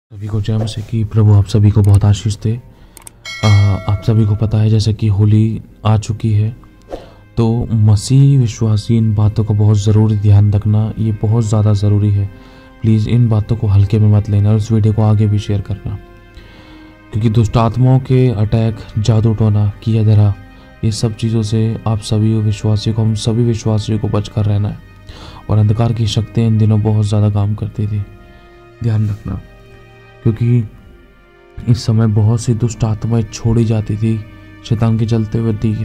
सभी को जय मसीह की। प्रभु आप सभी को बहुत आशीष दे। आप सभी को पता है जैसे कि होली आ चुकी है, तो मसीह विश्वासी इन बातों का बहुत ज़रूरी ध्यान रखना, ये बहुत ज़्यादा ज़रूरी है। प्लीज़ इन बातों को हल्के में मत लेना और इस वीडियो को आगे भी शेयर करना, क्योंकि दुष्ट आत्माओं के अटैक, जादू टोना, किया धरा, ये सब चीज़ों से आप सभी विश्वासियों को, हम सभी विश्वासियों को बच कर रहना है। और अंधकार की शक्तियाँ इन दिनों बहुत ज़्यादा काम करती थी, ध्यान रखना, क्योंकि इस समय बहुत सी दुष्ट आत्माएं छोड़ी जाती थी। शैतान के चलते हुए तीर,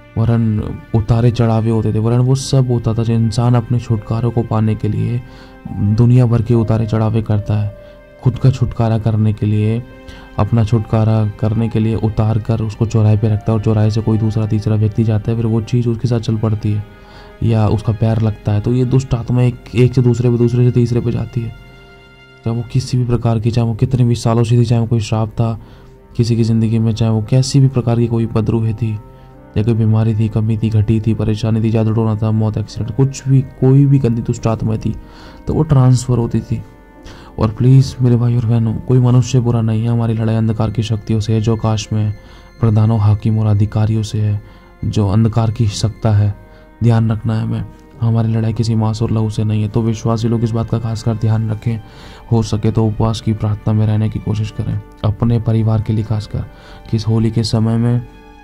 वरन उतारे चढ़ावे होते थे, वरन वो सब होता था जो इंसान अपने छुटकारों को पाने के लिए दुनिया भर के उतारे चढ़ावे करता है। खुद का छुटकारा करने के लिए, अपना छुटकारा करने के लिए उतार कर उसको चौराहे पे रखता है, और चौराहे से कोई दूसरा तीसरा व्यक्ति जाता है, फिर वो चीज़ उसके साथ चल पड़ती है या उसका पैर लगता है। तो ये दुष्ट आत्मा एक से दूसरे पे, दूसरे से तीसरे पे जाती है, चाहे वो किसी भी प्रकार की, चाहे वो कितने भी सालों से थी, चाहे वो कोई श्राप था किसी की ज़िंदगी में, चाहे वो कैसी भी प्रकार की कोई उपद्रव थी, या कोई बीमारी थी, कमी थी, घटी थी, परेशानी थी, जादू टोना था, मौत, एक्सीडेंट, कुछ भी, कोई भी गंदी दुष्ट आत्मा थी, तो वो ट्रांसफ़र होती थी। और प्लीज़ मेरे भाई और बहनों, कोई मनुष्य बुरा नहीं है। हमारी लड़ाई अंधकार की शक्तियों से है जो आकाश में है, प्रधानों, हाकिम और अधिकारियों से है जो अंधकार की सत्ता है। ध्यान रखना है हमें, हमारी लड़ाई किसी मांस और लहू से नहीं है। तो विश्वासी लोग इस बात का खासकर ध्यान रखें। हो सके तो उपवास की प्रार्थना में रहने की कोशिश करें, अपने परिवार के लिए खासकर, कि इस होली के समय में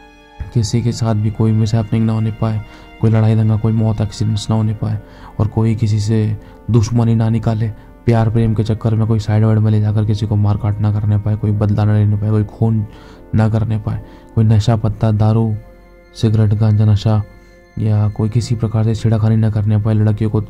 किसी के साथ भी कोई मिसहैपनिंग ना होने पाए, कोई लड़ाई दंगा, कोई मौत, एक्सीडेंट्स ना होने पाए, और कोई किसी से दुश्मनी ना निकाले, प्यार प्रेम के चक्कर में कोई साइड वाइड में ले जाकर किसी को मार काट ना करने पाए, कोई बदला ना लेने पाए, कोई खून ना करने पाए, कोई नशा पत्ता, दारू, सिगरेट, गांजा नशा, या कोई किसी प्रकार से छेड़खानी न करने पाए लड़कियों को,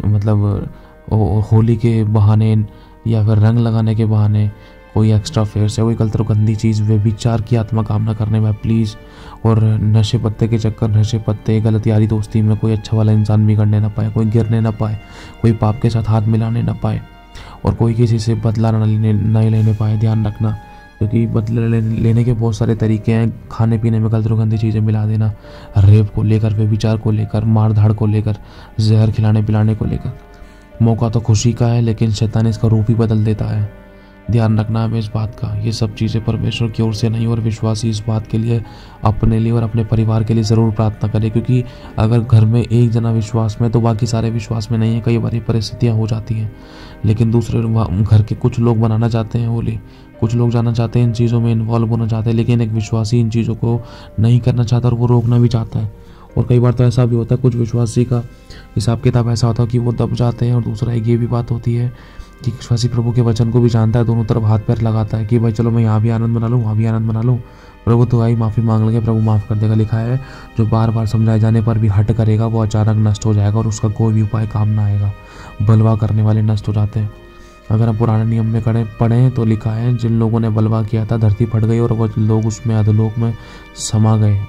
मतलब होली के बहाने या फिर रंग लगाने के बहाने कोई एक्स्ट्रा फेयर से कोई गलत गंदी चीज़, वे विचार की आत्मा काम ना करने पाए प्लीज़। और नशे पत्ते के चक्कर, नशे पत्ते, गलत यारी दोस्ती में कोई अच्छा वाला इंसान बिगड़ने ना पाए, कोई गिरने ना पाए, कोई पाप के साथ हाथ मिलाने ना पाए, और कोई किसी से बदला नहीं लेने पाए। ध्यान रखना, क्योंकि बदले लेने के बहुत सारे तरीके हैं। खाने पीने में गलत गंदी चीज़ें मिला देना, रेप को लेकर, व्यभिचार को लेकर, मार धाड़ को लेकर, जहर खिलाने पिलाने को लेकर। मौका तो खुशी का है, लेकिन शैतान इसका रूप ही बदल देता है। ध्यान रखना हमें इस बात का। ये सब चीज़ें परमेश्वर की ओर से नहीं, और विश्वासी इस बात के लिए, अपने लिए और अपने परिवार के लिए ज़रूर प्रार्थना करें, क्योंकि अगर घर में एक जना विश्वास में तो बाकी सारे विश्वास में नहीं है। कई बार परिस्थितियाँ हो जाती हैं, लेकिन दूसरे घर के कुछ लोग बनाना चाहते हैं होली, कुछ लोग जाना चाहते हैं, इन चीज़ों में इन्वॉल्व होना चाहते हैं, लेकिन एक विश्वासी इन चीज़ों को नहीं करना चाहता और वो रोकना भी चाहता है। और कई बार तो ऐसा भी होता है, कुछ विश्वासी का हिसाब किताब ऐसा होता है कि वो दब जाते हैं। और दूसरा एक ये भी बात होती है कि विश्वासी प्रभु के वचन को भी जानता है, दोनों तरफ हाथ पैर लगाता है कि भाई चलो मैं यहाँ भी आनंद मना लूँ, वहाँ भी आनंद मना लूँ। प्रभु तो आई माफ़ी मांग लगे, प्रभु माफ़ कर देगा। लिखा है जो बार बार समझाए जाने पर भी हट करेगा वो अचानक नष्ट हो जाएगा, और उसका कोई भी उपाय काम ना आएगा। बलवा करने वाले नष्ट हो जाते हैं। अगर हम पुराने नियम में पढ़ें तो लिखा है जिन लोगों ने बलवा किया था धरती फट गई, और वो लोग उसमें अधोलोक में समा गए।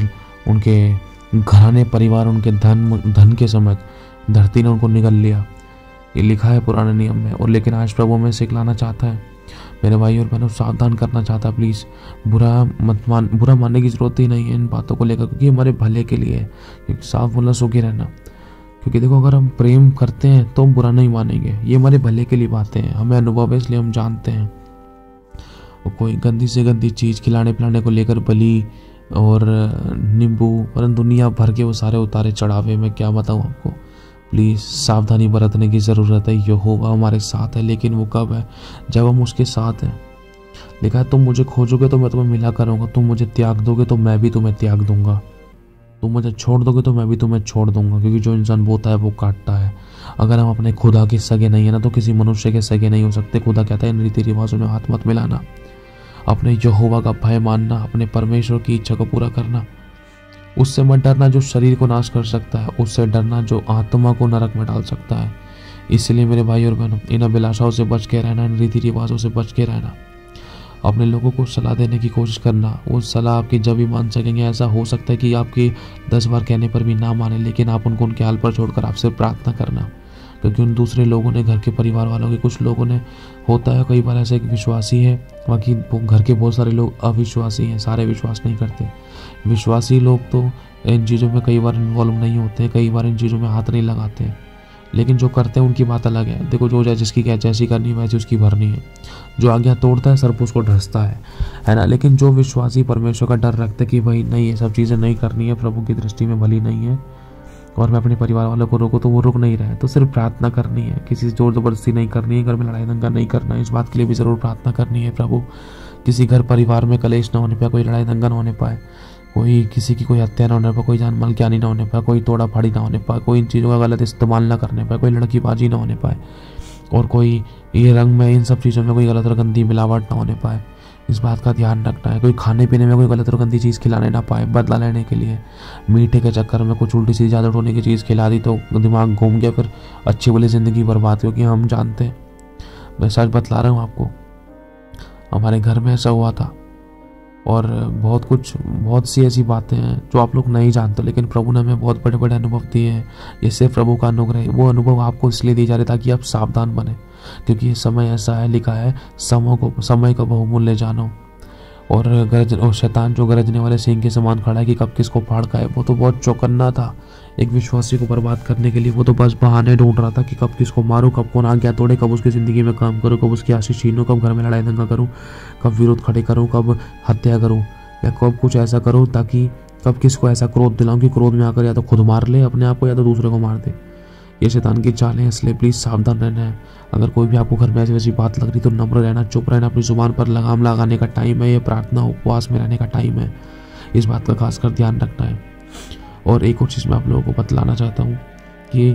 उनके घराने, परिवार, उनके धन के समेत धरती ने उनको निगल लिया। ये लिखा है पुराने नियम में। और लेकिन आज प्रभु में सिखलाना चाहता है, मेरे भाई और बहनों, सावधान करना चाहता है। प्लीज़ बुरा मानने की ज़रूरत ही नहीं है इन बातों को लेकर, क्योंकि हमारे भले के लिए है। क्योंकि साफ बोलना, सुखी रहना, क्योंकि देखो अगर हम प्रेम करते हैं तो हम बुरा नहीं मानेंगे। ये हमारे भले के लिए बातें हैं, हमें अनुभव है, इसलिए हम जानते हैं। और कोई गंदी से गंदी चीज़ खिलाने पिलाने को लेकर बलि और नींबू, परंतु दुनिया भर के वो सारे उतारे चढ़ावे, मैं क्या बताऊँ आपको। प्लीज़ सावधानी बरतने की ज़रूरत है। यहोवा हमारे साथ है, लेकिन वो कब है? जब हम उसके साथ हैं। लिखा है तुम मुझे खोजोगे तो मैं तुम्हें मिला करूँगा, तुम मुझे त्याग दोगे तो मैं भी तुम्हें त्याग दूंगा, तुम मुझे छोड़ दोगे तो मैं भी तुम्हें छोड़ दूंगा। क्योंकि जो इंसान बोता है वो काटता है। अगर हम अपने खुदा के सगे नहीं है ना, तो किसी मनुष्य के सगे नहीं हो सकते। खुदा कहता है इन रीति रिवाजों में हाथ मत मिलाना, अपने यहोवा का भय मानना, अपने परमेश्वर की इच्छा को पूरा करना। उससे मत डरना जो शरीर को नाश कर सकता है, उससे डरना जो आत्मा को नरक में डाल सकता है। इसलिए मेरे भाई और बहनों, इन अभिलाषाओं से बच के रहना, इन रीति रिवाजों से बच के रहना। अपने लोगों को सलाह देने की कोशिश करना। वो सलाह आपकी जब भी मान सकेंगे। ऐसा हो सकता है कि आपकी 10 बार कहने पर भी ना माने, लेकिन आप उनको उनके हाल पर छोड़कर आपसे प्रार्थना करना, क्योंकि उन दूसरे लोगों ने, घर के परिवार वालों के कुछ लोगों ने, होता है कई बार ऐसा एक विश्वासी है, बाकी घर के बहुत सारे लोग अविश्वासी हैं, सारे विश्वास नहीं करते। विश्वासी लोग तो इन चीज़ों में कई बार इन्वॉल्व नहीं होते, कई बार इन चीज़ों में हाथ नहीं लगाते, लेकिन जो करते हैं उनकी बात अलग है। देखो, जो जिसकी क्या जैसी करनी है वैसी उसकी भरनी है। जो आज्ञा तोड़ता है सर्प उसको ढसता है ना। लेकिन जो विश्वासी परमेश्वर का डर रखते कि भाई नहीं, ये सब चीज़ें नहीं करनी है, प्रभु की दृष्टि में भली नहीं है, और मैं अपने परिवार वालों को रोकूँ तो वो रुक नहीं रहे, तो सिर्फ प्रार्थना करनी है। किसी से जोर ज़बरदस्ती नहीं करनी है, घर में लड़ाई दंगा नहीं करना है, इस बात के लिए भी ज़रूर प्रार्थना करनी है। प्रभु किसी घर परिवार में कलेश ना होने पाए, कोई लड़ाई दंगा ना होने पाए, कोई किसी की कोई हत्या ना होने पाए, कोई जान माल की हानि ना होने पाए, कोई तोड़ा फाड़ी ना होने पाए, कोई इन चीज़ों का गलत इस्तेमाल ना करने पाए, कोई लड़कीबाजी ना होने पाए, और कोई ये रंग में इन सब चीज़ों में कोई गलत और गंदी मिलावट ना होने पाए। इस बात का ध्यान रखना है। कोई खाने पीने में कोई गलत और गंदी चीज़ खिलाने ना पाए, बदला लेने के लिए। मीठे के चक्कर में कुछ उल्टी सीधी ज़्यादा उठोने की चीज़ खिला दी तो दिमाग घूम गया, फिर अच्छी वाली ज़िंदगी बर्बाद, क्योंकि हम जानते हैं, मैं सच बतला रहा हूँ आपको, हमारे घर में ऐसा हुआ था। और बहुत सी ऐसी बातें हैं जो आप लोग नहीं जानते, लेकिन प्रभु ने हमें बहुत बड़े बड़े अनुभव दिए हैं। ये सिर्फ प्रभु का अनुग्रह है। वो अनुभव आपको इसलिए दिए जा रहे ताकि आप सावधान बने, क्योंकि ये समय ऐसा है, लिखा है समय का बहुमूल्य जानो। और शैतान जो गरजने वाले सिंह के समान खड़ा है कि कब किसको फाड़ खाए, वो तो बहुत चौकन्ना था एक विश्वासी को बर्बाद करने के लिए। वो तो बस बहाने ढूंढ रहा था कि कब किसको मारूं, कब कौन आज्ञा तोड़े, कब उसकी ज़िंदगी में काम करूं, कब उसकी आशीष छीनूं, कब घर में लड़ाई दंगा करूं, कब विरोध खड़े करूं, कब हत्या करूं, या कब कुछ ऐसा करूं ताकि कब किसको ऐसा क्रोध दिलाऊं कि क्रोध में आकर या तो खुद मार ले अपने आप को या तो दूसरे को मार दे। ये शैतान की चाल है, इसलिए प्लीज़ सावधान रहना है। अगर कोई भी आपको घर में ऐसी वैसी बात लग रही तो नम्र रहना, चुप रहना। अपनी जुबान पर लगाम लगाने का टाइम है, ये प्रार्थना उपवास में रहने का टाइम है। इस बात का खासकर ध्यान रखना है। और एक और चीज़ मैं आप लोगों को बतलाना चाहता हूँ कि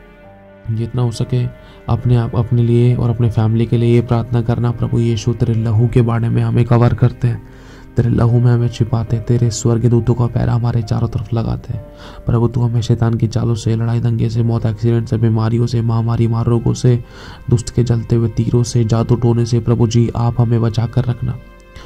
जितना हो सके अपने लिए और अपने फैमिली के लिए ये प्रार्थना करना, प्रभु यीशु तेरे लहू के बारे में हमें कवर करते हैं, तेरे लहू में हमें छिपाते, तेरे स्वर्ग दूतों का पैरा हमारे चारों तरफ लगाते हैं। प्रभु तू हमें शैतान की चालों से, लड़ाई दंगे से, मौत, एक्सीडेंट से, बीमारियों से, महामारी, मार रोगों से, दुष्ट के जलते हुए तीरों से, जादू टोने से, प्रभु जी आप हमें बचा कर रखना।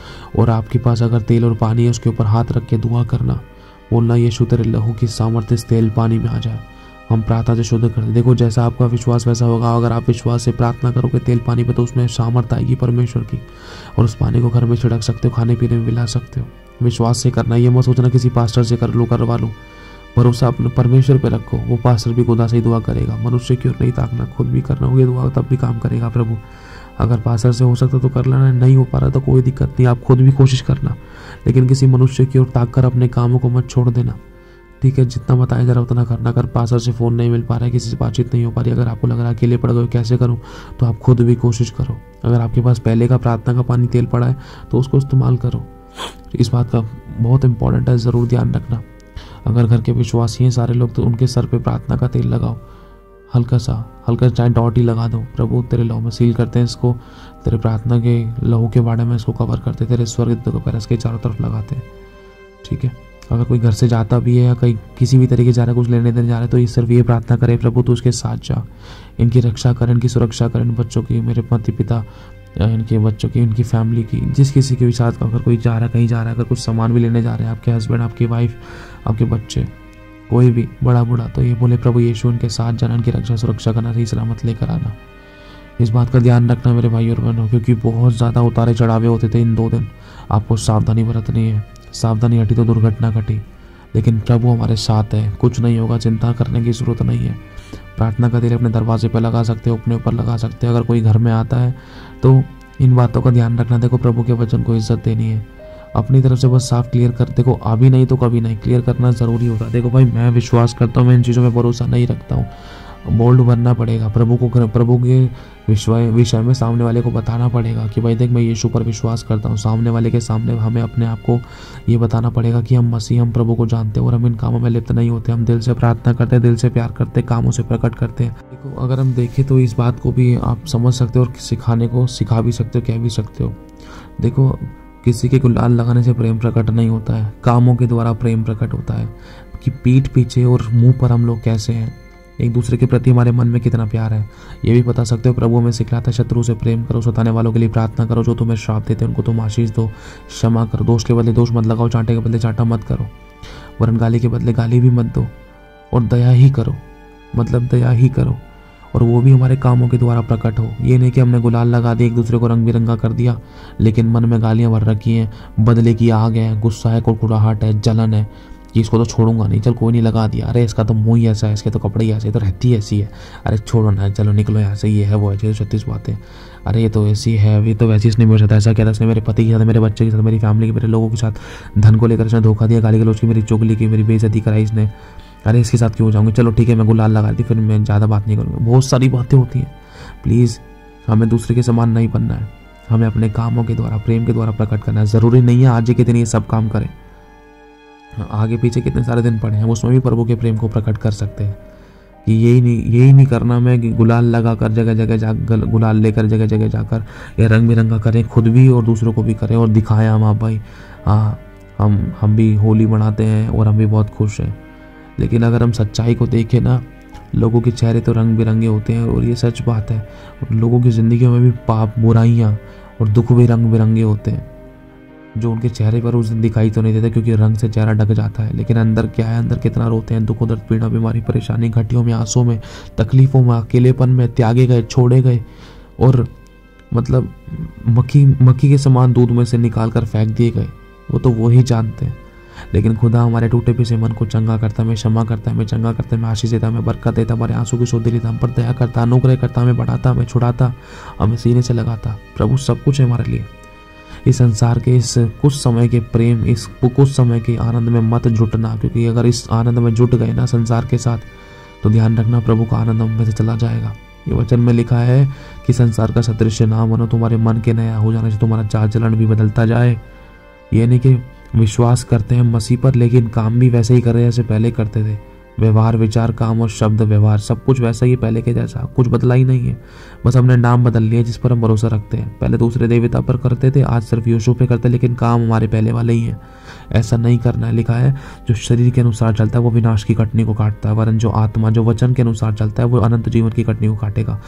और आपके पास अगर तेल और पानी है उसके ऊपर हाथ रख के दुआ करना, बोलना यीशु तेरे लहू की सामर्थ्य इस तेल पानी में आ जाए, हम प्रार्थना से शुद्ध कर दे। देखो जैसा आपका विश्वास वैसा होगा। अगर आप विश्वास से प्रार्थना करोगे तेल पानी पे तो उसमें सामर्थ्य आएगी परमेश्वर की, और उस पानी को घर में छिड़क सकते हो, खाने पीने में मिला सकते हो। विश्वास से करना, ये मत सोचना किसी पास्टर से करवा लो। भरोसा अपने परमेश्वर पे रखो, वो पास्टर भी खुदा से ही दुआ करेगा। मनुष्य की ओर नहीं ताकना, खुद भी करना होगी दुआ, तब भी काम करेगा प्रभु। अगर पास्टर से हो सकता तो कर लेना, नहीं हो पा रहा तो कोई दिक्कत नहीं, आप खुद भी कोशिश करना, लेकिन किसी मनुष्य की ओर ताक कर अपने कामों को मत छोड़ देना। ठीक है, जितना बताया जा रहा उतना करना। अगर पास्टर से फ़ोन नहीं मिल पा रहा है, किसी से बातचीत नहीं हो पा रही, अगर आपको लग रहा है अकेले पड़ गए कैसे करूं, तो आप खुद भी कोशिश करो। अगर आपके पास पहले का प्रार्थना का पानी तेल पड़ा है तो उसको इस्तेमाल करो। इस बात का बहुत इंपॉर्टेंट है, ज़रूर ध्यान रखना। अगर घर के विश्वासी हैं सारे लोग तो उनके सर पे प्रार्थना का तेल लगाओ, हल्का चाहे डॉट ही लगा दो। प्रभु तेरे लहू में सील करते हैं इसको, तेरे प्रार्थना के लहू के बारे में इसको कवर करते, तेरे स्वर्ग को पैर के चारों तरफ लगाते हैं। ठीक है, अगर कोई घर से जाता भी है या कहीं किसी भी तरीके जा रहा है, कुछ लेने देने जा रहा है, तो ये सिर्फ ये प्रार्थना करे, प्रभु तू उसके साथ जा, इनकी रक्षा कर, इनकी सुरक्षा कर, इन बच्चों की, मेरे माता पिता, इनके बच्चों की, इनकी फैमिली की, जिस किसी के भी साथ अगर कोई जा रहा है, कहीं जा रहा है, अगर कुछ सामान भी लेने जा रहे हैं, आपके हस्बैंड, आपकी वाइफ, आपके बच्चे, कोई भी बड़ा बूढ़ा, तो ये बोले प्रभु यीशु इनके साथ जाना, इनकी रक्षा सुरक्षा करना, सही सलामत लेकर आना। इस बात का ध्यान रखना मेरे भाई और बहनों, क्योंकि बहुत ज़्यादा उतारे चढ़ावे होते थे इन 2 दिन। आपको सावधानी बरतनी है, सावधानी हटी तो दुर्घटना घटी। लेकिन प्रभु हमारे साथ है, कुछ नहीं होगा, चिंता करने की ज़रूरत नहीं है। प्रार्थना का तेल अपने दरवाजे पर लगा सकते हो, अपने ऊपर लगा सकते हो। अगर कोई घर में आता है तो इन बातों का ध्यान रखना। देखो प्रभु के वचन को इज्जत देनी है, अपनी तरफ से बस साफ क्लियर कर। देखो अभी नहीं तो कभी नहीं, क्लियर करना ज़रूरी होता है। देखो भाई मैं विश्वास करता हूँ, मैं इन चीज़ों में भरोसा नहीं रखता हूँ, बोल्ड बनना पड़ेगा। प्रभु के विषय में सामने वाले को बताना पड़ेगा कि भाई देख मैं यीशु पर विश्वास करता हूँ। सामने वाले के सामने हमें अपने आप को ये बताना पड़ेगा कि हम मसीह, हम प्रभु को जानते हैं और हम इन कामों में लिप्त नहीं होते। हम दिल से प्रार्थना करते हैं, दिल से प्यार करते हैं, कामों से प्रकट करते हैं। देखो अगर हम देखें तो इस बात को भी आप समझ सकते हो और सिखाने को सिखा भी सकते हो, कह भी सकते हो। देखो किसी के गुलाल लगाने से प्रेम प्रकट नहीं होता है, कामों के द्वारा प्रेम प्रकट होता है। कि पीठ पीछे और मुंह पर हम लोग कैसे हैं, एक दूसरे के प्रति हमारे मन में कितना प्यार है, ये भी बता सकते हो। प्रभु में सिखलाता है शत्रु से प्रेम करो, सताने वालों के लिए प्रार्थना करो, जो तुम्हें श्राप देते हैं उनको तुम आशीष दो, क्षमा करो, दोष के बदले दोष मत लगाओ, चांटे के बदले चांटा मत करो, वरन गाली के बदले गाली भी मत दो, और दया ही करो, मतलब दया ही करो, और वो भी हमारे कामों के द्वारा प्रकट हो। ये नहीं कि हमने गुलाल लगा दिया, एक दूसरे को रंग बिरंगा कर दिया, लेकिन मन में गालियां भर रखी हैं, बदले की आग है, गुस्सा है, कुड़कुड़ाहट है, जलन है, कि इसको तो छोड़ूंगा नहीं, चल कोई नहीं लगा दिया, अरे इसका तो मुंह ही ऐसा है, इसके तो कपड़े ही ऐसे, तो रहती ऐसी है, अरे छोड़ो ना, चलो निकलो यहाँ से, ये है वो है, 36 बातें, अरे ये तो ऐसी है, ये तो वैसी, इसने मेरे साथ ऐसा किया था, इसने मेरे पति के साथ, मेरे बच्चे के साथ, मेरी फैमिली के, मेरे लोगों के साथ, धन को लेकर इसने धोखा दिया, गाली गलौज की, मेरी चुगली की, मेरी बेइज्जती कराई इसने, अरे इसके साथ क्यों हो जाऊँगी, चलो ठीक है मैं गुलाल लगा दी, फिर मैं ज़्यादा बात नहीं करूँगा। बहुत सारी बातें होती हैं। प्लीज़ हमें दूसरे के समान नहीं बनना है, हमें अपने कामों के द्वारा, प्रेम के द्वारा प्रकट करना है। ज़रूरी नहीं है आज के दिन ये सब काम करें, आगे पीछे कितने सारे दिन पड़े हैं, उसमें भी प्रभु के प्रेम को प्रकट कर सकते हैं। कि यही नहीं करना मैं कि गुलाल लगा कर जगह जगह जा गुलाल लेकर जगह जगह जाकर या रंग बिरंगा करें, खुद भी और दूसरों को भी करें और दिखाएं हम, आप भाई हाँ हम भी होली मनाते हैं और हम भी बहुत खुश हैं। लेकिन अगर हम सच्चाई को देखें ना, लोगों के चेहरे तो रंग बिरंगे होते हैं और ये सच बात है, और लोगों की ज़िंदगी में भी पाप, बुराइयाँ और दुख भी रंग बिरंगे होते हैं, जो उनके चेहरे पर उस दिन दिखाई तो नहीं देता क्योंकि रंग से चेहरा ढक जाता है, लेकिन अंदर क्या है, अंदर कितना रोते हैं, दुख दर्द, पीड़ा, बीमारी, परेशानी, घटियों में, आंसू में, तकलीफ़ों में, अकेलेपन में, त्यागे गए, छोड़े गए और मतलब मक्खी के समान दूध में से निकाल कर फेंक दिए गए, वो तो वो ही जानते हैं। लेकिन खुदा हमारे टूटे पिसे मन को चंगा करता, हमें क्षमा करता, हमें चंगा करता, हमें आशीष देता, हमें बरकत देता, हमारे आंसू की शोध लेता, हम पर दया करता, अनुग्रह करता, हमें बढ़ाता, हमें छुड़ाता, हमें सीने से लगाता। प्रभु सब कुछ है हमारे लिए। इस संसार के इस कुछ समय के प्रेम, इस कुछ समय के आनंद में मत जुटना, क्योंकि अगर इस आनंद में जुट गए ना संसार के साथ, तो ध्यान रखना प्रभु का आनंद हम में से चला जाएगा। ये वचन में लिखा है कि संसार का सदृश्य ना बनो, तुम्हारे मन के नया हो जाने से तुम्हारा चाल चलन भी बदलता जाए। ये नहीं कि विश्वास करते हैं मसीह पर लेकिन काम भी वैसे ही कर रहे हैं जैसे पहले करते थे। व्यवहार, विचार, काम और शब्द व्यवहार सब कुछ वैसा ही पहले के जैसा, कुछ बदला ही नहीं है। बस हमने नाम बदल लिया जिस पर हम भरोसा रखते हैं। पहले दूसरे देवता पर करते थे, आज सिर्फ यीशु पे करते, लेकिन काम हमारे पहले वाले ही हैं। ऐसा नहीं करना है। लिखा है जो शरीर के अनुसार चलता है वो विनाश की कटनी को काटता है, वरन जो आत्मा, जो वचन के अनुसार चलता है वो अनंत जीवन की कटनी को काटेगा।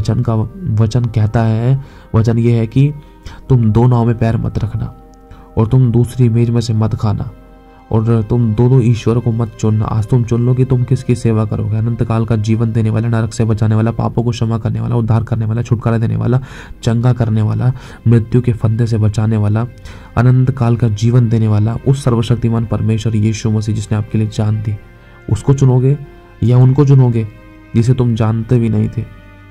वचन कहता है, वचन ये है कि तुम दो नाव में पैर मत रखना और तुम दूसरी मेज में से मत खाना और तुम दो ईश्वर को मत चुनना। आज तुम चुन लो कि तुम किसकी सेवा करोगे। अनंत काल का जीवन देने वाला, नरक से बचाने वाला, पापों को क्षमा करने वाला, उद्धार करने वाला, छुटकारा देने वाला, चंगा करने वाला, मृत्यु के फंदे से बचाने वाला, अनंत काल का जीवन देने वाला, उस सर्वशक्तिमान परमेश्वर यीशु मसीह जिसने आपके लिए जान दी, उसको चुनोगे या उनको चुनोगे जिसे तुम जानते भी नहीं थे,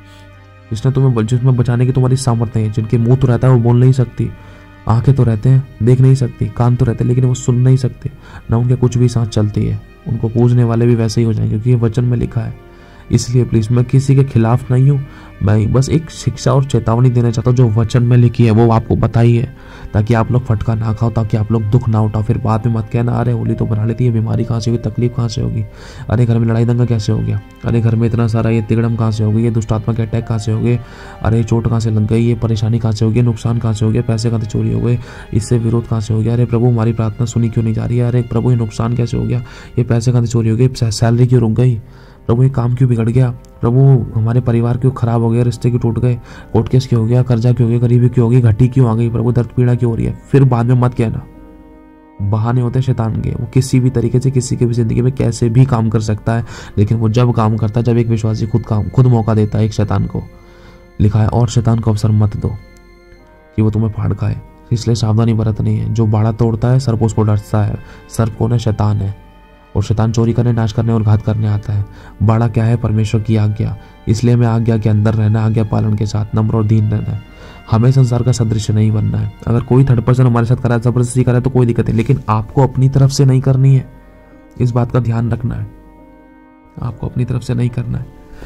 जिसमें बचाने की तुम्हारी सामर्थ्य है, जिनके मुंह तो रहता है वो बोल नहीं सकती, आंखें तो रहते हैं देख नहीं सकती, कान तो रहते हैं लेकिन वो सुन नहीं सकते, ना उनके कुछ भी सांस चलती है। उनको पूजने वाले भी वैसे ही हो जाएंगे क्योंकि ये वचन में लिखा है। इसलिए प्लीज़, मैं किसी के खिलाफ नहीं हूँ, मैं बस एक शिक्षा और चेतावनी देना चाहता हूँ जो वचन में लिखी है वो आपको बताई है, ताकि आप लोग फटका ना खाओ, ताकि आप लोग दुख ना उठाओ। फिर बाद में मत कहना अरे होली तो बना लेती है, बीमारी कहाँ से होगी, तकलीफ कहाँ से होगी, अरे घर में लड़ाई दंगा कैसे हो गया, अरे घर में इतना सारा ये तिगड़म कहाँ से हो गई, ये दुष्ट आत्मा के अटैक कहाँ से हो गए, अरे चोट कहाँ से लग गई, ये परेशानी कहाँ से हो गई, नुकसान कहाँ से हो गया, पैसे कहाँ से चोरी हो गए, इससे विरोध कहाँ से हो गया, अरे प्रभु हमारी प्रार्थना सुनी क्यों नहीं जा रही है, अरे प्रभु ये नुकसान कैसे हो गया, ये पैसे कहाँ से चोरी हो गए, सैलरी क्यों रुक गई, प्रभु ये काम क्यों बिगड़ गया, प्रभु हमारे परिवार क्यों खराब हो गया, रिश्ते क्यों टूट गए, कोर्ट केस क्यों हो गया, कर्जा क्यों हो गया, गरीबी क्यों हो गई, घटी क्यों आ गई, प्रभु दर्द पीड़ा क्यों हो रही है। फिर बाद में मत कहना, बहाने होते हैं शैतान के। वो किसी भी तरीके से किसी की भी जिंदगी में कैसे भी काम कर सकता है, लेकिन वो जब काम करता है जब एक विश्वासी खुद मौका देता है एक शैतान को। लिखा है और शैतान को अवसर मत दो कि वो तुम्हें फाड़ खाए। इसलिए सावधानी बरतनी है। जो बाड़ा तोड़ता है सर्प उसको डरता है। सर्प कौन है? शैतान है। और शैतान चोरी करने, नाश करने और घात करने आता है। बाड़ा क्या है? परमेश्वर की आज्ञा। इसलिए हमें आज्ञा के अंदर रहना, आज्ञा पालन के साथ नम्र और दीन रहना है। हमें संसार का सदृश्य नहीं बनना है। अगर कोई थर्ड पर्सन हमारे साथ करा, जबरदस्ती करा तो कोई दिक्कत नहीं, लेकिन आपको अपनी तरफ से नहीं करनी है। इस बात का ध्यान रखना है, आपको अपनी तरफ से नहीं करना है,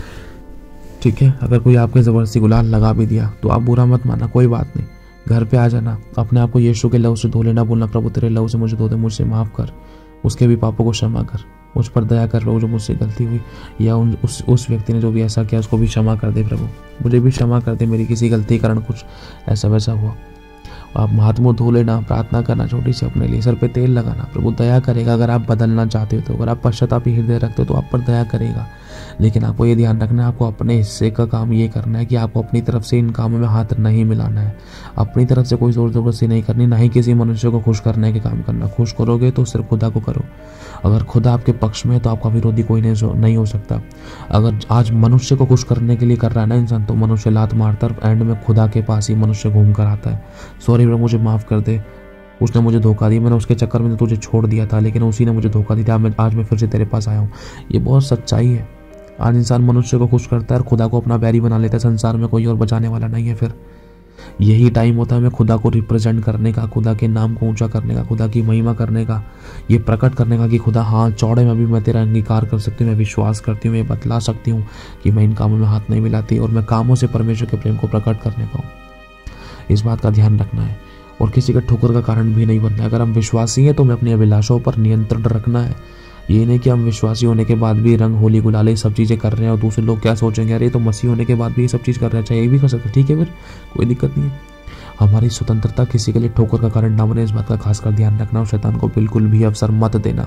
ठीक है। अगर कोई आपके जबरदस्ती गुलाल लगा भी दिया तो आप बुरा मत मानना, कोई बात नहीं। घर पे आ जाना, अपने आप को यीशु के लहू से धो लेना, बोलना प्रभु तेरे लहू से मुझे धो दे, मुझसे माफ़ कर, उसके भी पापों को क्षमा कर, मुझ पर दया कर प्रभु जो मुझसे गलती हुई, या उस व्यक्ति ने जो भी ऐसा किया उसको भी क्षमा कर दे प्रभु, मुझे भी क्षमा कर दे, मेरी किसी गलती के कारण कुछ ऐसा वैसा हुआ। आप हाथ मुँह धो लेना, प्रार्थना करना छोटी सी अपने लिए, सर पे तेल लगाना, प्रभु दया करेगा। अगर आप बदलना चाहते हो तो, अगर आप पश्चाताप हृदय रखते हो तो आप पर दया करेगा। लेकिन आपको ये ध्यान रखना है, आपको अपने हिस्से का काम ये करना है कि आपको अपनी तरफ से इन कामों में हाथ नहीं मिलाना है। अपनी तरफ से कोई जोर जबरदस्ती नहीं करनी, ना ही किसी मनुष्य को खुश करने के काम करना। खुश करोगे तो सिर्फ खुदा को करो। अगर खुदा आपके पक्ष में है तो आपका विरोधी कोई नहीं हो सकता। अगर आज मनुष्य को खुश करने के लिए कर रहा है ना इंसान, तो मनुष्य लात मारता और एंड में खुदा के पास ही मनुष्य घूम कर आता है। सॉरी प्रभु मुझे माफ़ कर दे, उसने मुझे धोखा दिया, मैंने उसके चक्कर में तुझे छोड़ दिया था, लेकिन उसी ने मुझे धोखा दिया, आज मैं फिर से तेरे पास आया हूँ। ये बहुत सच्चाई है। आज इंसान मनुष्य को खुश करता है और खुदा को अपना बैरी बना लेता है। संसार में कोई और बचाने वाला नहीं है। फिर यही टाइम होता है हमें खुदा को रिप्रेजेंट करने का, खुदा के नाम को ऊंचा करने का, खुदा की महिमा करने का, ये प्रकट करने का कि खुदा हाँ चौड़े में भी मैं तेरा अंगीकार कर सकती हूँ, मैं विश्वास करती हूँ, मैं बतला सकती हूँ कि मैं इन कामों में हाथ नहीं मिलाती और मैं कामों से परमेश्वर के प्रेम को प्रकट करने पाऊँ। इस बात का ध्यान रखना है और किसी का ठोकर का कारण भी नहीं बनना है। अगर हम विश्वासी हैं तो हमें अपनी अभिलाषाओं पर नियंत्रण रखना है। ये नहीं कि हम विश्वासी होने के बाद भी रंग होली गुलाले सब चीज़ें कर रहे हैं और दूसरे लोग क्या सोचेंगे, अरे तो मसीह होने के बाद भी ये सब चीज़ कर रहे हैं, चाहे ये भी कर सकते, ठीक है, फिर कोई दिक्कत नहीं है। हमारी स्वतंत्रता किसी के लिए ठोकर का कारण ना बने, इस बात का खासकर ध्यान रखना और शैतान को बिल्कुल भी अवसर मत देना,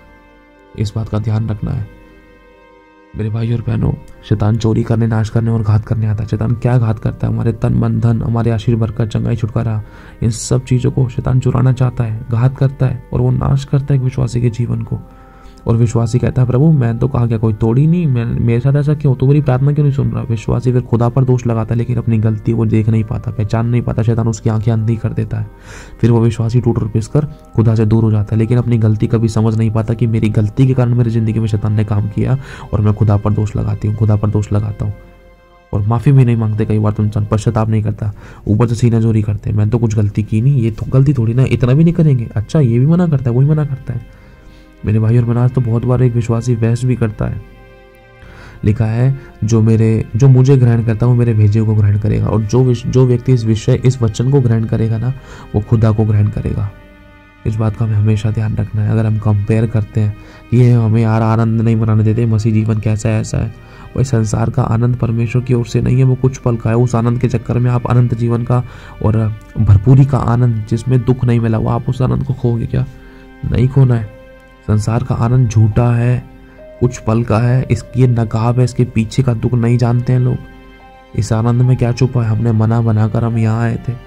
इस बात का ध्यान रखना है। मेरे भाई और बहनों, शैतान चोरी करने, नाश करने और घात करने आता है। शैतान क्या घात करता है? हमारे तन मन धन, हमारे आशीष बरकत, चंगाई, छुटकारा, इन सब चीज़ों को शैतान चुराना चाहता है, घात करता है और वो नाश करता है एक विश्वासी के जीवन को। और विश्वासी कहता है प्रभु मैं तो कहा क्या कोई तोड़ी नहीं, मैं मेरे साथ ऐसा क्यों, तो मेरी प्रार्थना क्यों नहीं सुन रहा। विश्वासी फिर खुदा पर दोष लगाता है, लेकिन अपनी गलती वो देख नहीं पाता, पहचान नहीं पाता। शैतान उसकी आंखें अंधी कर देता है। फिर वो विश्वासी टूट और पिस कर खुदा से दूर हो जाता है, लेकिन अपनी गलती कभी समझ नहीं पाता कि मेरी गलती के कारण मेरी जिंदगी में शैतान ने काम किया और मैं खुदा पर दोष लगाती हूँ, खुदा पर दोष लगाता हूँ। और माफ़ी भी नहीं मांगते कई बार, तो इंसान पश्चाताप नहीं करता, ऊपर से सीना जोरी करते, मैं तो कुछ गलती की नहीं, ये तो गलती थोड़ी ना, इतना भी नहीं करेंगे। अच्छा ये भी मना करता है, वही मना करता है। मेरे भाई और बहनों, तो बहुत बार एक विश्वासी बहस भी करता है। लिखा है जो मुझे ग्रहण करता है वो मेरे भेजे को ग्रहण करेगा, और जो व्यक्ति इस वचन को ग्रहण करेगा ना, वो खुदा को ग्रहण करेगा। इस बात का हमें हमेशा ध्यान रखना है। अगर हम कंपेयर करते हैं कि ये हमें यार आनंद नहीं मनाने देते, मसीह जीवन कैसा है ऐसा है, वही संसार का आनंद परमेश्वर की ओर से नहीं है, वो कुछ पल का है। उस आनंद के चक्कर में आप अनंत जीवन का और भरपूरी का आनंद जिसमें दुख नहीं मिला, वो आप उस आनंद को खोगे क्या? नहीं खोना है। संसार का आनंद झूठा है, कुछ पल का है, इसकी नकाब है, इसके पीछे का दुख नहीं जानते हैं लोग। इस आनंद में क्या छुपा है? हमने मना बनाकर हम यहाँ आए थे।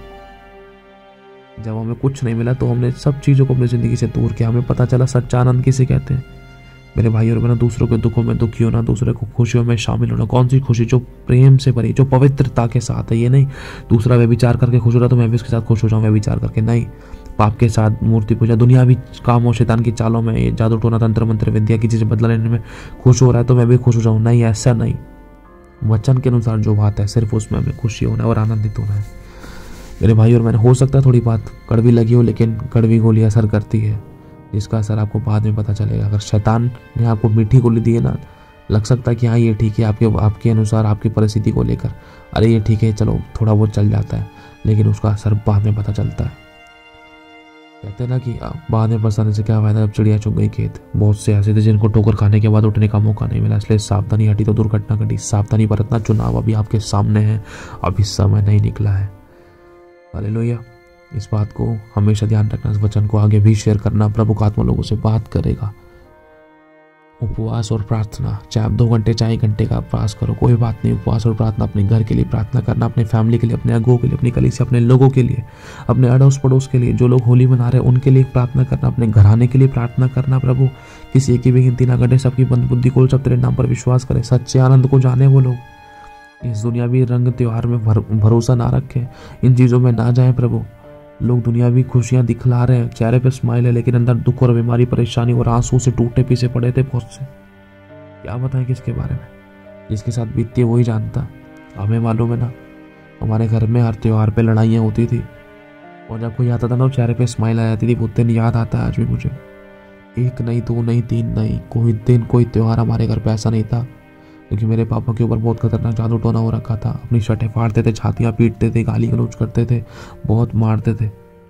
जब हमें कुछ नहीं मिला तो हमने सब चीज़ों को अपनी ज़िंदगी से दूर किया। हमें पता चला सच्चा आनंद किसे कहते हैं। मेरे भाई और बहनों, दूसरों के दुखों में दुखी होना, दूसरे को खुशियों में शामिल होना। कौन सी खुशी? जो प्रेम से भरी, जो पवित्रता के साथ है। ये नहीं दूसरा व्यभिचार करके खुश हो रहा तो मैं भी उसके साथ खुश हो जाऊँ व्यभिचार करके, नहीं। पाप के साथ मूर्ति पूजा, दुनियावी कामों, शैतान की चालों में, जादू टोना, तंत्र मंत्र, विद्या की चीज़ें बदला लेने में खुश हो रहा है तो मैं भी खुश हो जाऊँ, नहीं, ऐसा नहीं। वचन के अनुसार जो बात है सिर्फ उसमें हमें खुशी होना है और आनंदित होना है। मेरे भाई और मैंने, हो सकता है थोड़ी बात कड़वी लगी हो, लेकिन कड़वी गोली असर करती है, जिसका असर आपको बाद में पता चलेगा। अगर शैतान ने आपको मीठी गोली दी है ना, लग सकता है कि हाँ ये ठीक है, आपके अनुसार, आपकी परिस्थिति को लेकर, अरे ये ठीक है, चलो थोड़ा बहुत चल जाता है, लेकिन उसका असर बाद में पता चलता है। कहते हैं ना कि बाद में पछताने से क्या फायदा, अब चिड़िया चुग गई खेत। बहुत से ऐसे थे जिनको ठोकर खाने के बाद उठने का मौका नहीं मिला, इसलिए सावधानी हटी तो दुर्घटना घटी। सावधानी बरतना, चुनाव अभी आपके सामने है, अभी समय नहीं निकला है। हालेलुया। इस बात को हमेशा ध्यान रखना, इस वचन को आगे भी शेयर करना। प्रभु का आत्मा लोगों से बात करेगा। उपवास और प्रार्थना, चाहे आप 2 घंटे चाहे 1 घंटे का उपवास करो, कोई बात नहीं। उपवास और प्रार्थना, अपने घर के लिए प्रार्थना करना, अपने फैमिली के लिए, अपने अगुओं के लिए, अपनी कलीसिया, अपने लोगों के लिए, अपने अड़ोस पड़ोस के लिए, जो लोग होली मना रहे हैं उनके लिए प्रार्थना करना, अपने घराने के लिए प्रार्थना करना। प्रभु किसी एक की भी गिनती ना करे, सबकी बंद बुद्धि को सब तेरे नाम पर विश्वास करे, सच्चे आनंद को जाने वो लोग। इस दुनियावी रंग त्योहार में भरोसा ना रखें, इन चीज़ों में ना जाएं। प्रभु लोग दुनियावी खुशियां दिखला रहे हैं, चेहरे पे स्माइल है, लेकिन अंदर दुख और बीमारी, परेशानी और आंसू से टूटे पीछे पड़े थे बहुत से। क्या बताएं किसके बारे में? जिसके साथ बीतती है वही जानता। हमें मालूम है ना, हमारे घर में हर त्योहार पे लड़ाइयाँ होती थी, और जब कोई आता था ना, चेहरे पे स्माइल आ जाती थी। वो दिन याद आता है आज भी मुझे। 1 नहीं, 2 नहीं, 3 नहीं, कोई दिन, कोई त्योहार हमारे घर पे ऐसा नहीं था, क्योंकि मेरे पापा के ऊपर बहुत खतरनाक जादू टोना हो रखा था। अपनी शर्टें फाड़ते थे, छातियाँ पीटते थे, गाली गलौज करते थे, बहुत मारते थे।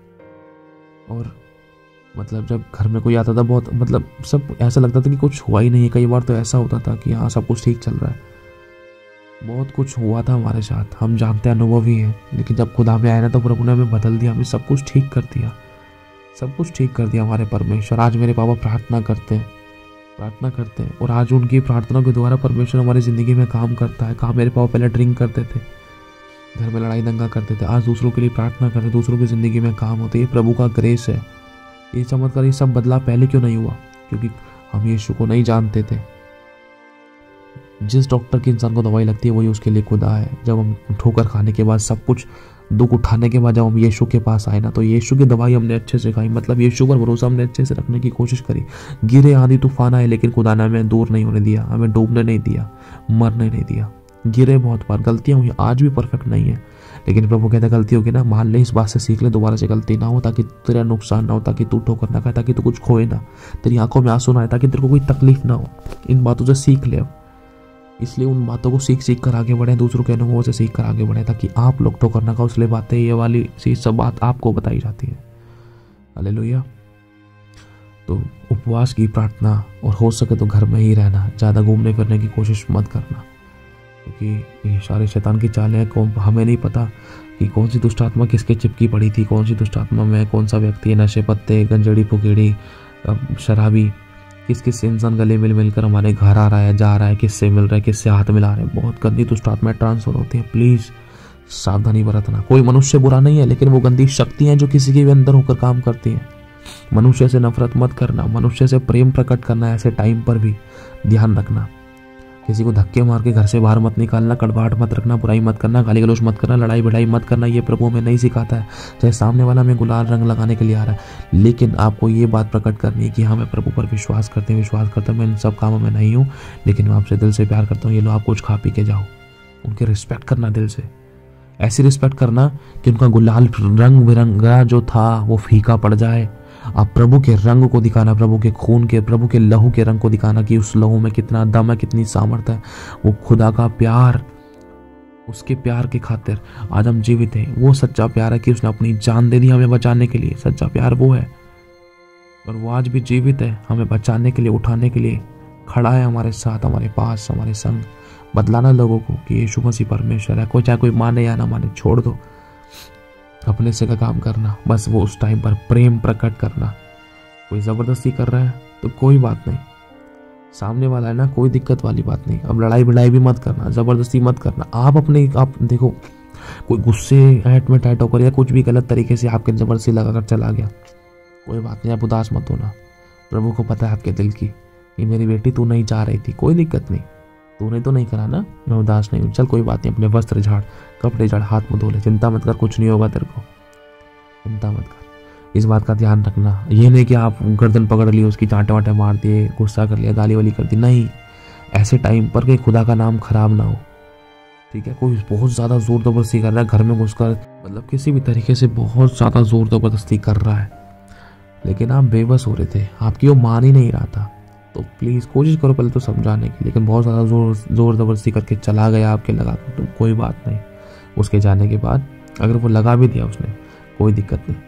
और मतलब जब घर में कोई आता था, बहुत मतलब सब ऐसा लगता था कि कुछ हुआ ही नहीं है। कई बार तो ऐसा होता था कि हाँ सब कुछ ठीक चल रहा है, बहुत कुछ हुआ था हमारे साथ, हम जानते हैं, अनुभव ही है। लेकिन जब खुदा में आया ना, तो प्रभु ने हमें बदल दिया, हमें सब कुछ ठीक कर दिया, सब कुछ ठीक कर दिया हमारे परमेश्वर। आज मेरे पापा प्रार्थना करते हैं और आज उनकी प्रार्थना के द्वारा परमेश्वर हमारी ज़िंदगी में काम करता है। कहाँ मेरे पापा पहले ड्रिंक करते थे, घर में लड़ाई दंगा करते थे, आज दूसरों के लिए प्रार्थना करते, दूसरों की ज़िंदगी में काम होते। ये प्रभु का ग्रेस है, ये चमत्कार, ये सब बदलाव पहले क्यों नहीं हुआ? क्योंकि हम यीशु को नहीं जानते थे। जिस डॉक्टर की इंसान को दवाई लगती है वही उसके लिए खुदा है। जब हम ठोकर खाने के बाद सब कुछ दुख उठाने के बाद जब हम यीशु के पास आए ना, तो यीशु की दवाई हमने अच्छे से खाई, मतलब यीशु पर भरोसा हमने अच्छे से रखने की कोशिश करी। गिरे आंधी तूफान आए, लेकिन खुदा ने हमें दूर नहीं होने दिया, हमें डूबने नहीं दिया, मरने नहीं दिया। गिरे बहुत बार, गलतियां हुई, आज भी परफेक्ट नहीं है, लेकिन प्रभु कहता है गलती होगी ना, मान ले, इस बात से सीख ले, दोबारा से गलती ना हो, ताकि तेरा नुकसान ना हो, ताकि तू ठोकर ना खाए, ताकि तू कुछ खोए ना, तेरी आंखों में आंसू ना आए, ताकि तेरे को कोई तकलीफ ना हो। इन बातों से सीख ले अब। इसलिए उन बातों को सीख सीख कर आगे बढ़े, दूसरों के अनुभवों से सीख कर आगे बढ़े, ताकि आप लोग ठोकर ना खाओ। इसलिए बातें ये वाली चीज सब बात आपको बताई जाती है। हालेलुया। तो उपवास की प्रार्थना, और हो सके तो घर में ही रहना, ज़्यादा घूमने फिरने की कोशिश मत करना, क्योंकि ये सारे शैतान की चालें हैं। हमें नहीं पता कि कौन सी दुष्ट आत्मा किसके चिपकी पड़ी थी, कौन सी दुष्ट आत्मा में कौन सा व्यक्ति है, नशे पत्ते, गंजेड़ी फुकेड़ी, शराबी, किस किस से इंसान गले मिल मिलकर हमारे घर आ रहा है, जा रहा है, किससे मिल रहा है, किससे हाथ मिला रहे हैं। बहुत गंदी दुष्ट आत्माएं ट्रांसफर होती हैं। प्लीज़ सावधानी बरतना। कोई मनुष्य बुरा नहीं है, लेकिन वो गंदी शक्तियाँ जो किसी के भी अंदर होकर काम करती हैं। मनुष्य से नफरत मत करना, मनुष्य से प्रेम प्रकट करना, ऐसे टाइम पर भी ध्यान रखना। किसी को धक्के मार के घर से बाहर मत निकालना, कड़वाहट मत रखना, बुराई मत करना, गाली गलौज मत करना, लड़ाई भिड़ाई मत करना। ये प्रभु हमें नहीं सिखाता है। चाहे सामने वाला हमें गुलाल रंग लगाने के लिए आ रहा है, लेकिन आपको ये बात प्रकट करनी है कि हाँ, मैं प्रभु पर विश्वास करता हूँ, मैं इन सब कामों में नहीं हूँ, लेकिन मैं आपसे दिल से प्यार करता हूँ। ये लो, आप कुछ खा पी के जाओ। उनकी रिस्पेक्ट करना दिल से, ऐसी रिस्पेक्ट करना कि उनका गुलाल रंग बिरंगा जो था वो फीका पड़ जाए। आप प्रभु के रंग को दिखाना, प्रभु के खून के, प्रभु के लहू के रंग को दिखाना कि उस लहू में कितना दम है, कितनी सामर्थ है। वो खुदा का प्यार, उसके प्यार के खातिर आज हम जीवित हैं। वो सच्चा प्यार है कि उसने अपनी जान दे दी हमें बचाने के लिए। सच्चा प्यार वो है, और वो आज भी जीवित है, हमें बचाने के लिए, उठाने के लिए खड़ा है हमारे साथ, हमारे पास, हमारे संग। बदलाना लोगों को कि यीशु मसीह परमेश्वर है। कोई चाहे कोई माने या ना माने, छोड़ दो, अपने से का काम करना। बस वो उस टाइम पर प्रेम प्रकट करना। कोई ज़बरदस्ती कर रहा है तो कोई बात नहीं, सामने वाला है ना, कोई दिक्कत वाली बात नहीं। अब लड़ाई भिड़ाई भी मत करना, ज़बरदस्ती मत करना। आप देखो, कोई गुस्से ऐट में टैट होकर या कुछ भी गलत तरीके से आपके ज़बरदस्ती लगाकर चला गया, कोई बात नहीं, आप उदास मत होना। प्रभु को पता है आपके दिल की, ये मेरी बेटी तू नहीं चाह रही थी, कोई दिक्कत नहीं, तूने तो नहीं करा ना, मैं उदास नहीं हूँ, चल कोई बात नहीं। अपने वस्त्र झाड़, कपड़े झाड़, हाथ मुँह धो ले, चिंता मत कर, कुछ नहीं होगा तेरे को, चिंता मत कर। इस बात का ध्यान रखना। ये नहीं कि आप गर्दन पकड़ ली, उसकी चांटे वाटे मार दिए, गुस्सा कर लिया, गाली वाली कर दी, नहीं। ऐसे टाइम पर कि खुदा का नाम खराब ना हो, ठीक है। कोई बहुत ज़्यादा ज़ोर ज़बरदस्ती कर रहा है घर में घुसकर, मतलब किसी भी तरीके से बहुत ज़्यादा ज़ोर ज़बरदस्ती कर रहा है, लेकिन आप बेबस हो रहे थे, आपकी वो मान ही नहीं रहा था, तो प्लीज़ कोशिश करो पहले तो समझाने की। लेकिन बहुत ज़्यादा ज़ोर ज़बरदस्ती करके चला गया आपके लगा, तो कोई बात नहीं। उसके जाने के बाद अगर वो लगा भी दिया उसने, कोई दिक्कत नहीं।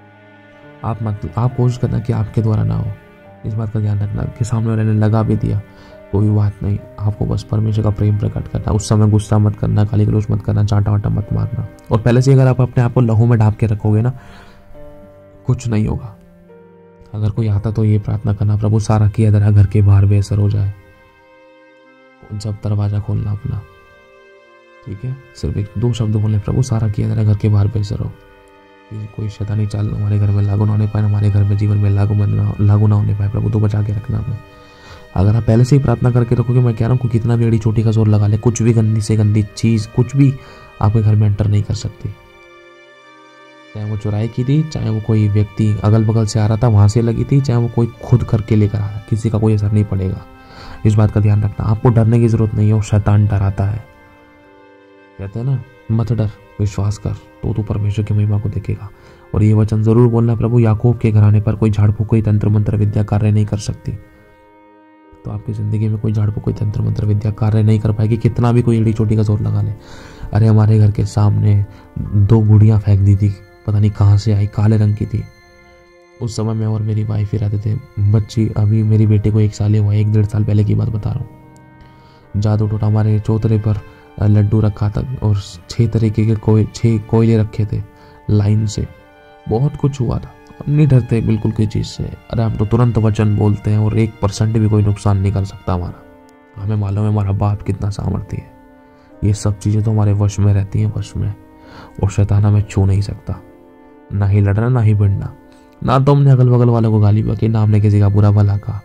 आप कोशिश करना कि आपके द्वारा ना हो। इस बात का ध्यान रखना कि सामने वाले ने लगा भी दिया, कोई बात नहीं। आपको बस परमेश्वर का प्रेम प्रकट करना। उस समय गुस्सा मत करना, गाली गलौज मत करना, चांटा वाटा मत मारना। और पहले से अगर आप अपने आप को लहू में ढाँप के रखोगे ना, कुछ नहीं होगा। अगर कोई आता तो ये प्रार्थना करना, प्रभु सारा किया तरह घर के बाहर बेअसर हो जाए। जब दरवाजा खोलना अपना, ठीक है, सिर्फ एक दो शब्द बोलने, प्रभु सारा किया तरह घर के बाहर बेअसर हो। कोई शैतानी चाल हमारे घर में लागू ना होने पाए, हमारे घर में जीवन में लागू ना होने पाए। प्रभु तो बचा के रखना हमें। अगर आप पहले से ही प्रार्थना करके रखोगे, मैं कह रहा हूँ कि कितना भी एड़ी चोटी का जोर लगा ले, कुछ भी गंदी से गंदी चीज़, कुछ भी आपके घर में एंटर नहीं कर सकती। चाहे वो चुराई की थी, चाहे वो कोई व्यक्ति अगल बगल से आ रहा था वहाँ से लगी थी, चाहे वो कोई खुद करके लेकर आ रहा, किसी का कोई असर नहीं पड़ेगा। इस बात का ध्यान रखना। आपको डरने की जरूरत नहीं है, वो शैतान डराता है। कहते हैं ना, मत डर, विश्वास कर, तो तू परमेश्वर की महिमा को देखेगा। और ये वचन जरूर बोलना, प्रभु याकूब के घराने पर कोई झाड़ फूक, कोई तंत्र मंत्र विद्या कार्य नहीं कर सकती। तो आपकी ज़िंदगी में कोई झाड़ फूक, कोई तंत्र मंत्र विद्या कार्य नहीं कर पाएगी, कितना भी कोई एड़ी चोटी का जोर लगा ले। अरे हमारे घर के सामने 2 गुड़ियाँ फेंक दी थी, पता नहीं कहाँ से आई, काले रंग की थी। उस समय मैं और मेरी वाइफ ही रहते थे। बच्ची, अभी मेरी बेटे को 1 साल ही हुआ, 1-1.5 साल पहले की बात बता रहा हूँ। जादू टोटा, हमारे चौतरे पर लड्डू रखा था और 6 तरीके के 6 कोयले रखे थे लाइन से। बहुत कुछ हुआ था। हम नहीं डरते बिल्कुल किसी चीज़ से। अरे हम तो तुरंत वचन बोलते हैं और 1% भी कोई नुकसान नहीं कर सकता हमारा। हमें मालूम है हमारा बाप कितना सामर्थ्य है। ये सब चीज़ें तो हमारे वश में रहती हैं, वश में, और शैतान हमें छू नहीं सकता। ना ही लड़ना, ना ही भिड़ना। ना तो हमने अगल बगल वालों को गाली बकी, ना हमने किसी का बुरा भला कहा।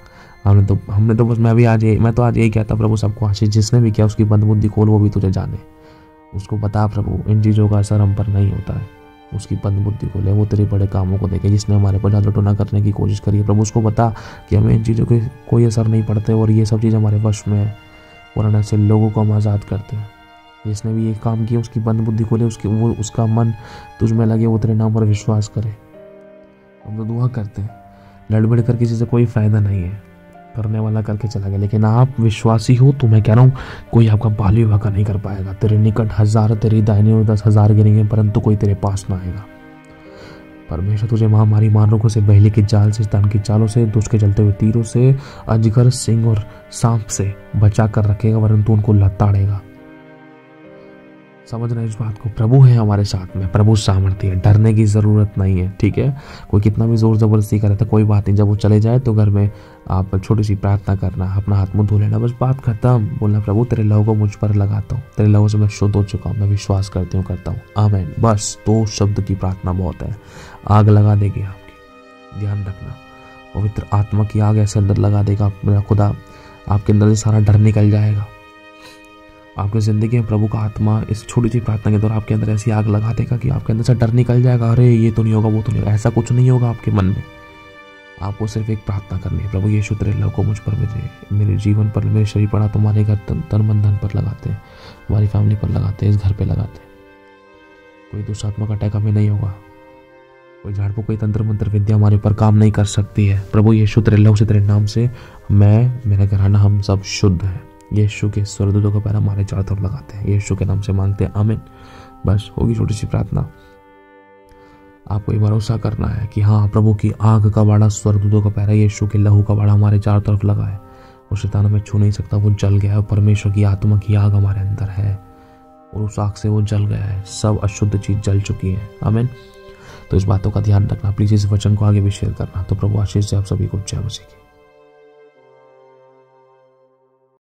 हमने तो बस मैं तो आज यही कहता, प्रभु सबको आशीष, जिसने भी किया उसकी बंद बुद्धि खोल, वो भी तुझे जाने। उसको बता प्रभु इन चीज़ों का असर हम पर नहीं होता है। उसकी बंद बुद्धि को ले, वो तेरे बड़े कामों को देखे जिसने हमारे पर जादू टोना करने की कोशिश करी है। प्रभु उसको बता कि हमें इन चीज़ों के कोई असर नहीं पड़ते और ये सब चीज़ हमारे वश में है, वरना से लोगों को हम आज़ाद करते हैं। जिसने भी ये काम किया उसकी बंद बुद्धि को ले, उसका मन तुझ में लगे, वो तेरे नाम पर विश्वास करे। हम तो दुआ करते हैं, लड़बड़ कर किसी से कोई फ़ायदा नहीं है, करने वाला करके चला गया। लेकिन आप विश्वासी हो तो मैं कह रहा हूँ कोई आपका बाली वाका नहीं कर पाएगा। तेरे निकट 1000 तेरी दाहिनी ओर 10,000 गिरेंगे परंतु कोई तेरे पास ना आएगा। परमेश्वर तुझे महामारी मानरों से, बहेली के जाल से, शैतान की चालों से, दुष्ट के चलते हुए तीरों से, अजगर, सिंह और सांप से बचा कर रखेगा परंतु उनको लताड़ेगा। समझ रहे इस बात को? प्रभु है हमारे साथ में, प्रभु सामर्थ्य है, डरने की ज़रूरत नहीं है। ठीक है, कोई कितना भी ज़ोर ज़बरदस्ती करे तो कोई बात नहीं। जब वो चले जाए तो घर में आप छोटी सी प्रार्थना करना, अपना हाथ मुंह धो लेना, बस बात खत्म। बोलना प्रभु तेरे लहू को मुझ पर लगाता हूँ, तेरे लहू से मैं शुद्ध हो चुका हूँ, मैं विश्वास करती हूँ, करता हूँ, आमीन। बस 2 शब्द की प्रार्थना बहुत है। आग लगा देगी आपकी, ध्यान रखना। पवित्र आत्मा की आग ऐसे अंदर लगा देगा मेरा खुदा, आपके अंदर से सारा डर निकल जाएगा। आपकी ज़िंदगी में प्रभु का आत्मा इस छोटी सी प्रार्थना के दौरान आपके अंदर ऐसी आग लगा देगा कि आपके अंदर से डर निकल जाएगा। अरे ये तो नहीं होगा, वो तो नहीं होगा, ऐसा कुछ नहीं होगा आपके मन में। आपको सिर्फ एक प्रार्थना करनी है, प्रभु यीशु तेरे लहू को मुझ पर, मेरे जीवन पर, मेरे शरीर पर, तुम्हारे घर तन मन धन पर लगाते हैं, हमारी फैमिली पर लगाते हैं, इस घर पर लगाते हैं। कोई दुष्ट आत्मा का अटैक हमें नहीं होगा, कोई झाड़ फूक, कोई तंत्र मंत्र विद्या हमारे ऊपर काम नहीं कर सकती है। प्रभु यीशु तेरे लहू से, तेरे नाम से मैं, मेरा घराना, हम सब शुद्ध हैं। यीशु के स्वर्गदूतों का पैर हमारे चारों तरफ लगाते हैं, यीशु के नाम से मांगते हैं, आमीन। बस होगी छोटी सी प्रार्थना। आपको ये भरोसा करना है कि हाँ, प्रभु की आग का बाड़ा, स्वर्गदूतों का पैर, यीशु के लहू का बाड़ा हमारे चारों तरफ लगा है और शैतान हमें छू नहीं सकता, वो जल गया है। परमेश्वर की आत्मा की आग हमारे अंदर है और उस आग से वो जल गया है, सब अशुद्ध चीज जल चुकी है, आमीन। तो इस बातों का ध्यान रखना, प्लीज इस वचन को आगे भी शेयर करना। तो प्रभु आशीष से आप सभी को जय मसीह की।